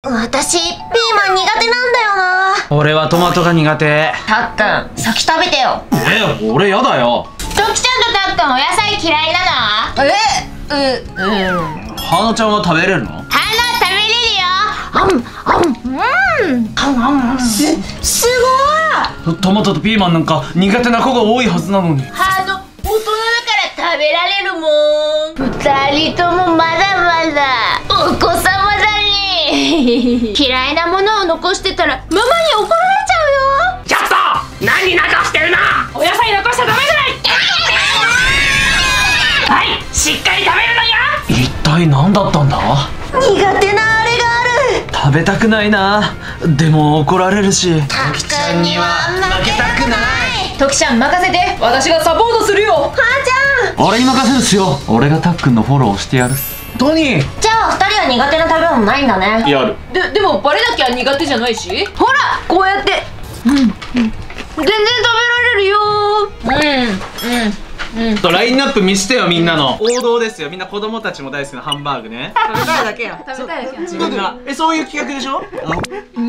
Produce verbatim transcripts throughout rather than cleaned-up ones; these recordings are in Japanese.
私ピーマン苦手なんだよな。 俺はトマトが苦手。 たっくん先食べてよ。 え、俺やだよ。 ときちゃんとたっくんお野菜嫌いなの？え、う、うん。 はなちゃんは食べれるの？ はな食べれるよ。あん、あん、うん。あん、あん、す、すごい。 トマトとピーマンなんか苦手な子が多いはずなのに。 あの、大人だから食べられるもん。二人ともまだまだお子様だね。嫌いなものを残してたらママに怒られちゃうよ。 ちょっと何残してるの。お野菜残しちゃダメじゃない。はい、しっかり食べるのよ。 一体何だったんだ？ 苦手なあれがある。 食べたくないな。でも怒られるし。 たっくんには負けたくない。 ときちゃん任せて、私がサポートするよ。はーちゃん、 俺に任せるっすよ。俺がたっくんのフォローしてやる。トニー。 じゃあ二人は苦手な食べ物ないんだね。 やる。 で、でもバレなきゃ苦手じゃないし。ほら、こうやって。うん、うん、全然食べられるよ。うん、うん。うん、 とラインナップ見してよ、みんなの王道ですよ。みんな子供たちも大好きなハンバーグね。 食べたいだけや。食べたいだけや。自分が。 え、そういう企画でしょ？うん、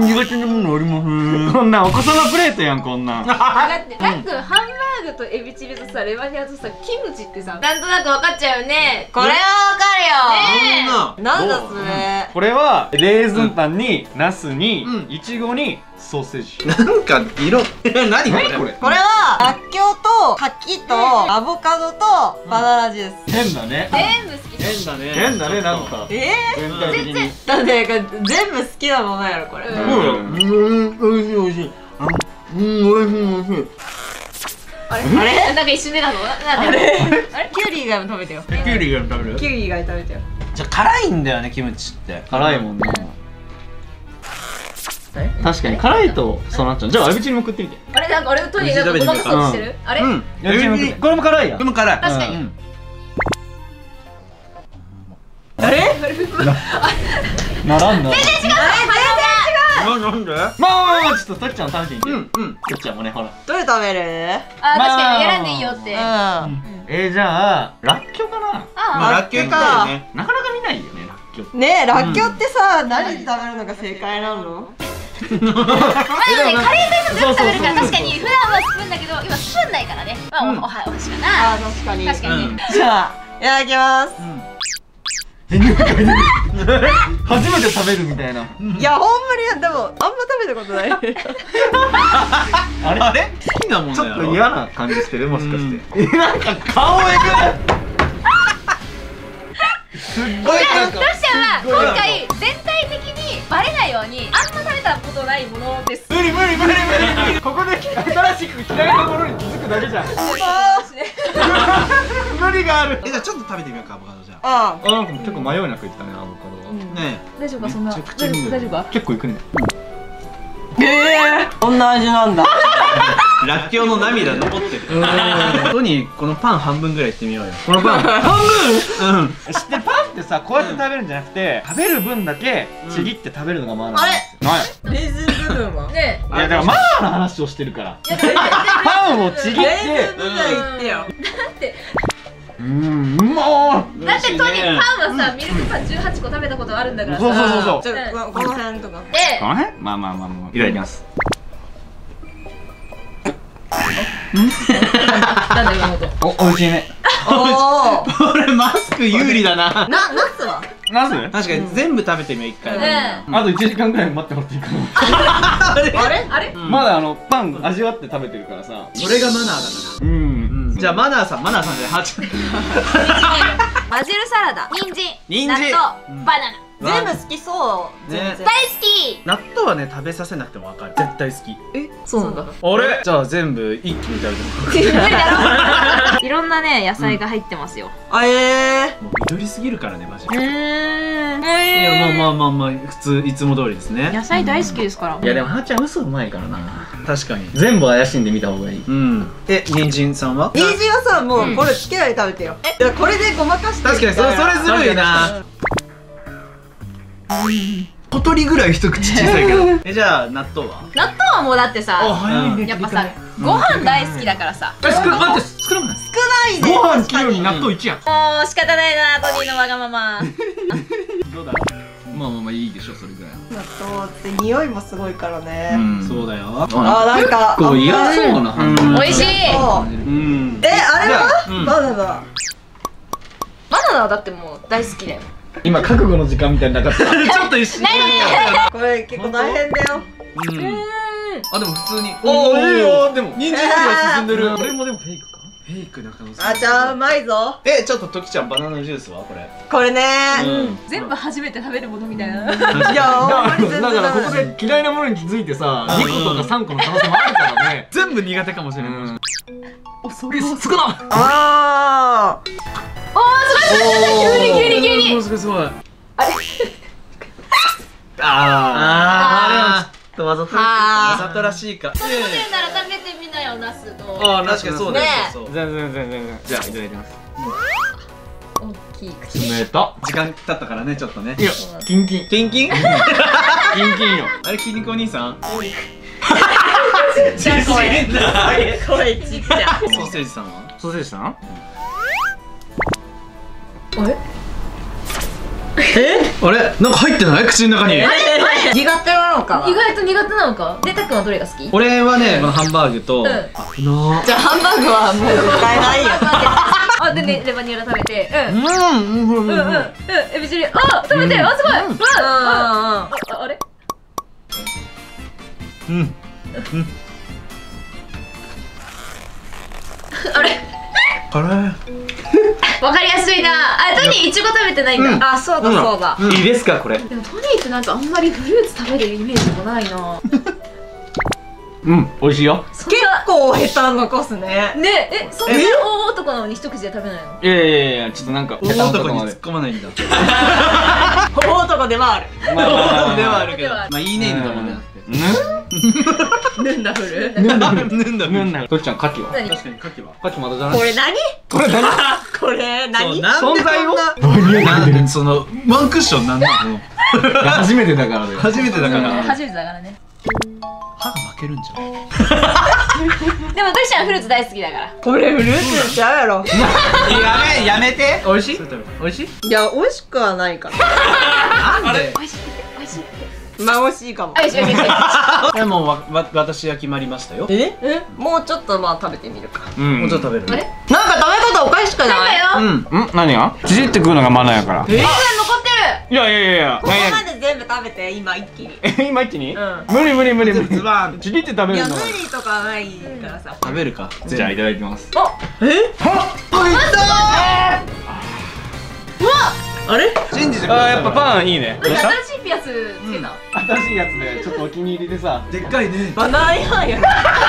苦手なものありません。こんなお子様プレートやん、こんなん。 だってたっくんハンバーグとエビチリとさレバニラとさキムチってさなんとなく分かっちゃうよね。 これはわかるよ。 ねえ。なんだそれ。 これはレーズンパンにナスにイチゴにソーセージ。 なんか色何これ？これ。 これはらっきょうと柿とアボカドとバナナ味です。 変だね。 全部好き。 変だね。 変だね、なんか。 ええ。 全体的に。 だって全部好きなものやろこれ。 うん、美味しい美味しい。うん、美味しい美味しい。 あれ？あれ？なんか一瞬でなの？あれ？あれ？キュウリ以外も食べてよ。 キュウリ以外も食べる？ キュウリ以外食べてよ。 じゃ辛いんだよね、キムチって。 辛いもんな。確かに辛いとそうなっちゃう。じゃあエビチリも食ってみて。 あれなんか俺とになんかごまかそうとしてる？あれ？ うん。 エビチリも食って。これも辛いや。 これも辛い。 確かに。 あれ？ならんだ。 全然違う。全然違う。 なんで？ まあまあまあ、ちょっととっちゃん食べてみて。 うんうん。 とっちゃんもね、ほら。 どれ食べる？あ、確かに選んでいいよって。うん。 えー、じゃあらっきょうかな。 あ、らっきょうか。 なかなか見ないよね、らっきょう。 ねえ、らっきょうってさ、何で食べるのが正解なの？ まあでもね、カレーと一緒に食べるから確かに普段はスプーンだけど今スプーンないからね。まあおはお箸かな。 あ、確かに。 確かに。 じゃあいただきます。 初めて食べるみたいな。 いや、ほんまにでもあんま食べたことない。 あれ？ あれ？好きなものちょっと嫌な感じしてる、もしかして。 え、なんか顔えぐ。すっごいなんか。 トシちゃんは今回全体的にバレないようにあんま食べたことないものです。 無理無理無理無理。ここで新しく嫌いなものに気づくだけじゃん。無理がある。 え、じゃあちょっと食べてみようか、アボカドじゃああ、なんか結構迷いなくいったね、アボカドは。 ね大丈夫かそんな。 めちゃくちゃいいよ大丈夫か。 結構いくね。 ええ、こんな味なんだ。 え。らっきょうの涙残ってる。トニー、このパン半分ぐらいいってみようよ。このパン半分。うん。 知ってる、パンってさ、こうやって食べるんじゃなくて、食べる分だけちぎって食べるのがマナーなんですよ。 レーズン部分はね。 いや、だからマナーの話をしてるから。パンをちぎって。 レーズン部分言ってよ。だってうーん、うまー。 だってトニーパンはさ、ミルクパンじゅうはちこ食べたことあるんだからさ。 そうそうそうそう。 ちょっとこの辺とか。で、 この辺？まあまあまあまあ。いただきます。 なんだ今の音。 お、美味しいね。 おお。 これマスク有利だな。 な、ナスは？ ナス？ 確かに全部食べてみよう、一回。 ねあといちじかんくらい待ってもらっていいかな。 あれ？ あれ？あれ？ まだあのパン味わって食べてるからさ。 それがマナーだかうん。 ら。じゃあマナーさん、マナーさんではち。 バジルサラダ、 人参、 人参。 納豆、バナナ。 全部好きそう。全然。 大好き。 納豆はね、食べさせなくてもわかる。絶対好き。 え、そうなんだ。 あれ？じゃあ全部一気に食べてもいろんなね野菜が入ってますよ。あえもう緑すぎるからね、マジで。 え。うーん。 いや、まあまあまあまあ、普通、いつも通りですね。 野菜大好きですから。 いやでもはーちゃん嘘うまいからな。 確かに。 全部怪しんでみた方がいい。 うん。え、人参さんは？ 人参はさ、もうこれつけないで食べてよ。いや、これでごまかして。 確かに、それ、それずるいな。小鳥ぐらい一口小さいけど。え、じゃあ、納豆は？ 納豆はもうだってさ、 早いね。 やっぱさ、ご飯大好きだからさ。 え、少な、待って、少なくない？ 少ないね。 ご飯切るより納豆いちやん。 もう仕方ないな、トニーのわがまま。 どうだ？ まあまあまあいいでしょそれぐらい。 納豆って匂いもすごいからね。 そうだよ。 あ、なんかこう嫌そうな感じ。 美味しい。 うん。 え、あれはうんバナナ。 バナナはだってもう大好きだよ。 今覚悟の時間みたいになかった。 ちょっと一瞬。 これ結構大変だよ。 うん。あでも普通に。 おーいいよ。でも人参が進んでる。 これもでもフェイクか。 フェイクだから。 あ、じゃあうまいぞ。 え、ちょっとときちゃんバナナジュースはこれ。 これね。 全部初めて食べるものみたいな。 いや、 だからここで嫌いなものに気づいてさ、にことかさんこの可能性もあるからね。 全部苦手かもしれない。 恐ろしい。少な。 あおー、すごいすごい。急に急に急に。 すごいすごい。ああ。 ああ。ちょっとわざと。 わざとらしいか。 それなら食べてみなよ、ナスと。 ああ、確かにそうだよ。 全然全然全然。じゃあいただきます。 大きい口。 冷た。 時間経ったからね、ちょっとね。 いや、キンキン。 キンキン？ キンキンよ。 あれ、筋肉お兄さん？ ちっちゃい声。声ちっちゃ。 ソーセージさんは？ ソーセージさん？ あれ？ え？あれ？なんか入ってない？口の中に。 苦手なのかな。 意外と苦手なのか。で、たっくんはどれが好き？ 俺はね、このハンバーグと。 じゃあハンバーグはもう使えないよ。 あ、でね、レバニラ食べて、うん。 うん、うん、うん、 うんうんうん、エビチリ、あ、食べて、あ、すごい、うん、あ、あれ？ うん。 あれ？ あれ？ わかりやすいな。あ、トニーイチゴ食べてないんだ。 あ、そうだそうだ。 いいですかこれ。 でもトニーってなんかあんまりフルーツ食べるイメージもないな。 うん、美味しいよ。 結構ヘタ残すね。 ね、え、そんな大男なのに一口で食べないの？ いやいやいや、ちょっとなんか。 大男に突っ込まないんだ。 大男ではある。 まあまあまあまあではあるけど。まあいいねだもんね。 ヌンダフル。 ぬんだぬんだぬんだ。どっちゃん、牡蠣は？ 何？ 確かに牡蠣は。 牡蠣まだじゃない。 これ何？ これ何？ これ何？ 存在を？なんそのワンクッションなんなの？ 初めてだからね。 初めてだから。 初めてだからね。 歯が負けるんじゃん。 でもトシちゃんフルーツ大好きだから。 これフルーツちゃうやろ。 やめやめて。美味しい？美味しい？ いや、美味しくはないから。 なんで？ 美味しいって美味しいって。 まあ美味しいかも。 あ、よしよしよし。 でもわわ私は決まりましたよ。 え？え？もうちょっとまあ食べてみるか。 うん。 もうちょっと食べる。 あれ？ なんか食べ方おかしくない？ なんだよ。 うん。 ん？何が？ちぎって食うのがマナーやから。 え？残っていやいやいやいや。 ここまで全部食べて今一気に。 え、今一気に？ うん無理無理無理無理。 ズバーン。 ちぎって食べいやるの。 無理とかないからさ。 食べるか。 じゃあいただきます。 あれ？ 信じてくあー、 ださい。 やっぱパンいいね。どうした？ 新しいピアスつけた。 新しいやつでちょっとお気に入りでさ。 でっかいね。 バナナやんやろ。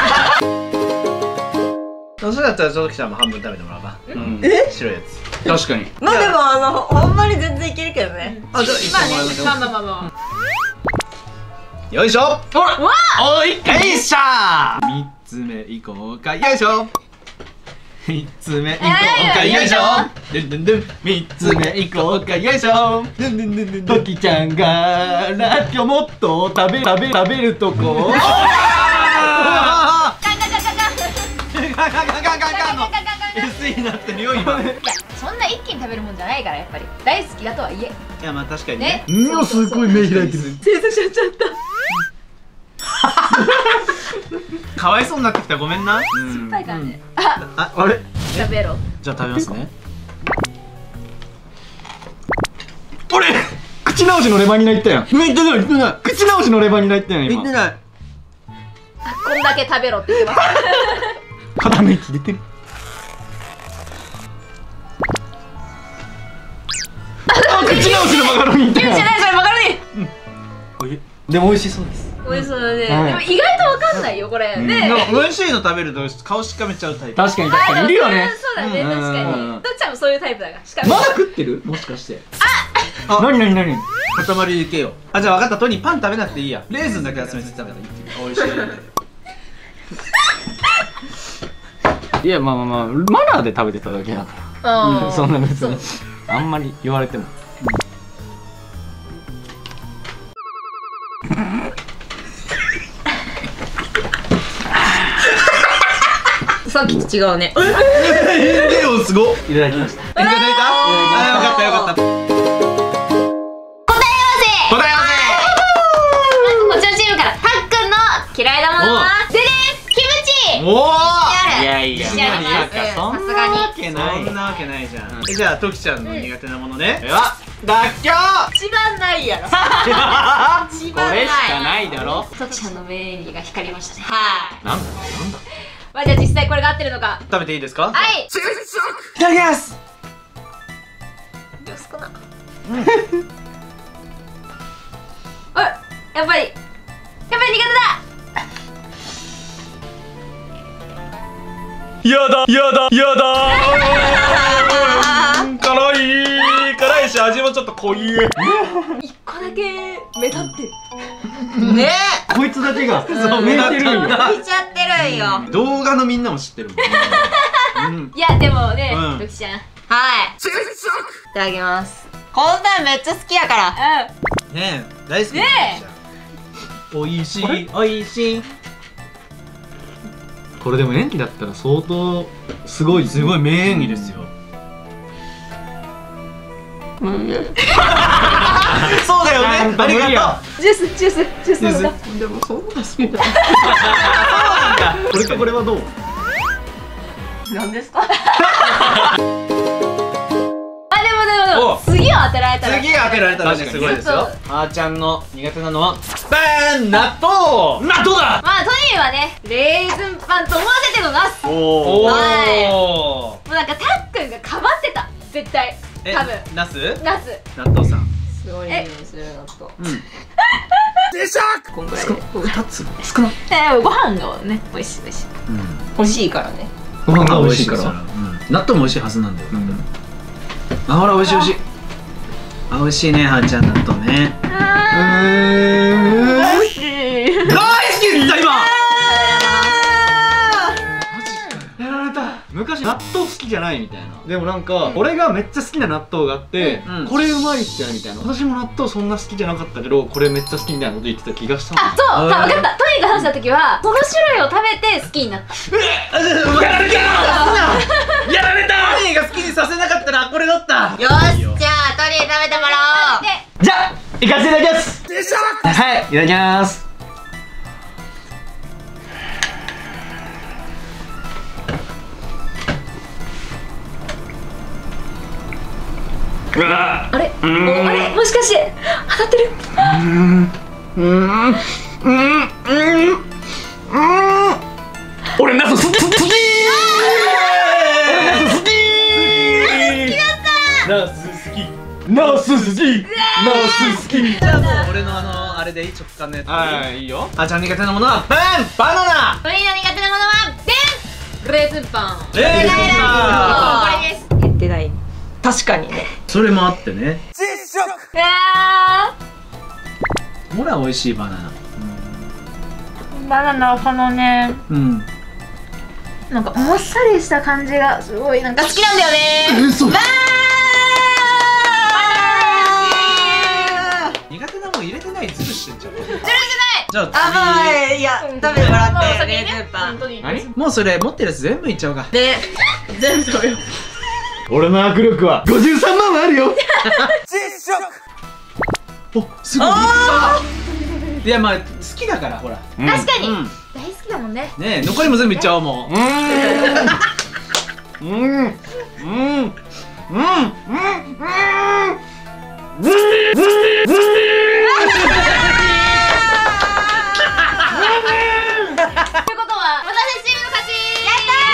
それだったらちょっときちゃんも半分食べてもらおうか。 うん。 え？ 白いやつ。 確かに。 まあでもあのほんまに全然いけるけどね。 あ、じゃあ一緒にもらいましょう。 まあまあまあまあ。 よいしょ。 ほら。おい。 よいしょー。三つ目いこうか。よいしょ。三つ目いこうか。よいしょ。ドゥンドゥンドゥン。三つ目いこうか。よいしょ。ドゥンドゥンドゥンドゥン。 トキちゃんがラッキョもっと食べ食べ食べるとこ。 ガガガガガガガの エスイー になってるよ今。いいや、そんな一気に食べるもんじゃないからやっぱり大好きだとはいえ。 やまあ確かにね。 ね。 うわ、すごい目開いてる。 正座しちゃっちゃった。 かわいそうになってきた、ごめんな。 酸っぱいからね。あ、 あ、あれ。 食べろ。 じゃあ食べますね。 俺口直しのレバニラいったやん。言ってない言ってない。口直しのレバニラいったやん今。 言ってない。 こんだけ食べろって言ってます。 片目切れてる。あ、口直しのマカロニいったやん。 じゃないそれマカロニ。 でも美味しそうです。 美味しそうだね。 はいでも意外とわかんないよこれ。ね。 なんか美味しいの食べると顔しかめちゃうタイプ。 確かに確かにいるよね。 そうだね、 うん確かうんに。どっちもそういうタイプだから。しかも。 まだ食ってる？もしかして。あ、なになになに？ 塊いけよ。あ、じゃあ分かった。トニーパン食べなくていいや。レーズンだけ集めて食べたらいいっていう。美味しい。 いや、まあまあまあマナーで食べてただけだから。 うん。 そんな別にあんまり言われても。 さっきと違うね。 レオすごっ。 いただきました。 いただいた？あ、よかったよかった。 答え合わせじゃん。じゃあトキちゃんの苦手なものね。ではらっきょう。 一番ないやろ。一こ番ないれしかないだろ。 トキちゃんの目にが光りましたね。 はいなんだなんだ。 まあじゃあ実際これが合ってるのか。 食べていいですか。 はい。 いただきます。 量少な。 あ、やっぱりやっぱり苦手だ。 やだやだやだ辛い辛いし味もちょっと濃い。 一個だけ目立ってる。 ねこいつだけがそう目立ってるんよ。 え、見ちゃってるんよ。 動画のみんなも知ってるもん。うん。 いやでもね、 うんトキちゃん。 はいいただきます。こんなんめっちゃ好きやから。 うん。 ねえ大好き。 ねおいしいおいしい。 これでも演技だったら相当すごいすごい名演技ですよ。そうだよね。ありがとう。 ジュースジュースジュース飲んだ。 でもそんな好きだ。これかこれはどう？ なんですか？ あでもでもでもお次を当てられたら。 次当てられたらねすごいですよ。あーちゃんの苦手なのはバーン納豆。納豆だ。 まあトニーはねレーズンパンと思わせてのナス。もおはいお。 うなんかたっくんがかばってた絶対え多分ナス？ ナス。 納豆さん。 すごい匂いするのと。 うん。 こんぐらいで。 二つ少な。 えー、ご飯がね美味しい美味しい。 欲しいからね。 ご飯が美味しいから。 納豆も美味しいはずなんだよ。あほら美味しい美味しい。あ美味しいねはーちゃん納豆ね。 美味しい。 大好きだ今。 やられた。昔納豆好きじゃないみたいな。でもなんか俺がめっちゃ好きな納豆があってうんこれうまいっすよみたいな。私も納豆そんな好きじゃなかったけどこれめっちゃ好きみたいなこと言ってた気がしたの。 あ、そう、 あーた分かった。トニーが話した時はその種類を食べて好きになった。 やられた。やられた。トニーが好きにさせなかったらこれだった。 よし、じゃあトニー食べてもらおう。 で、 じゃあ行かせていただきます。はいいただきます。うわあれ、おあれ、もしかして当たってる？ 俺ナス好き好き。俺ナス好き。ナス好き。ナス好き。ナス好き。 じゃあもう俺のあのあれでいい直感のやつ。 はいいいよ。 あーちゃん苦手なものはバンバナナ。 トニーの苦手なものはでんレーズンパン。 レーズンパン。 これです。 言ってない。確かにね。 それもあってね。 うわほら美味しいバナナ。 ー、バナナはこのね、 うん。 なんかもっさりした感じがすごいなんか好きなんだよね。 嘘。 わ苦手なもん入れてないズルしてんじゃん。 ー、ずるくない。 じゃああ、まあ、いや、食べてもらもうって、レ先にねーズンパン。 トニー何？ もうそれ持ってるやつ全部いっちゃおうか。 で、全部食べよう。 俺の握力はごじゅうさんまんはあるよ。 おすごい。いやまあ好きだからほら。 確かに、 うん。 大好きだもんね。 ねえ残りも全部いっちゃおうもう。 うんうんうんうんということは私チームの勝ち。や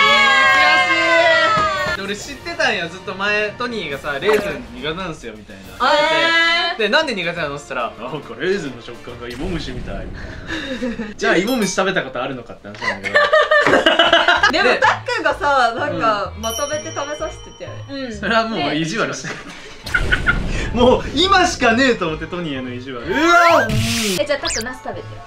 った俺知ってたんやずっと前トニーがさレーズン苦手なんすよみたいな。 えでなんで苦手なのって言ったらなんかレーズンの食感が芋虫みたいみたいな。じゃあ芋虫食べたことあるのかって話なんだけど。 ー、でもたっくんがさ、なんかまとめて食べさせてて。 うん。 それはもう意地悪してもう今しかねえと思ってトニーへの意地悪。うわえ、じゃあタックナス食べて。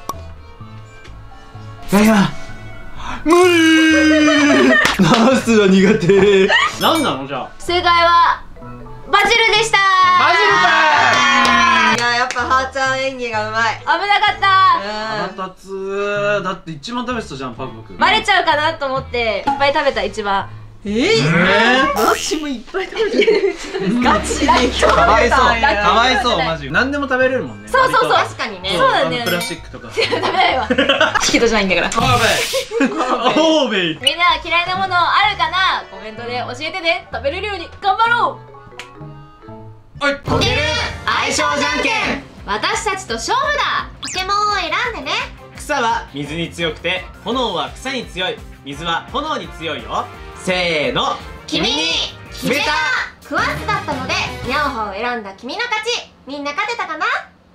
いや無理。ナスは苦手。 なんなのじゃあ。 正解はバジルでした。 バジルかいや、やっぱはーちゃん演技がうまい。 危なかった。 腹立つ。だって一番食べてたじゃんパクパク。 バレちゃうかなと思っていっぱい食べた一番えー、私もいっぱい食べてる。ガチでかわいそうラッキーかわいそうマジ何でも食べれるもんね。 そうそうそう、 確かにね。 そうだね。 プラスチックとか。 食べないわ。引き戸じゃないんだから。 オーベイ。 みんな嫌いなものあるかな、コメントで教えてね。食べれるように頑張ろう。 はい。 ポケルン相性じゃんけん。 私たちと勝負だ。 ポケモンを選んでね。 草は水に強くて炎は草に強い、水は炎に強いよ。せーの、 君に決めた。クワッツだったのでニャオハを選んだ君の勝ち。みんな勝てたかな？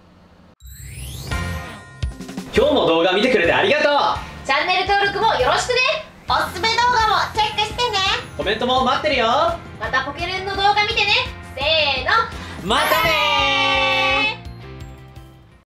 今日も動画見てくれてありがとう。 チャンネル登録もよろしくね。 おすすめ動画もチェックしてね。 コメントも待ってるよ。 またポケルンの動画見てね。せーの、 またねー。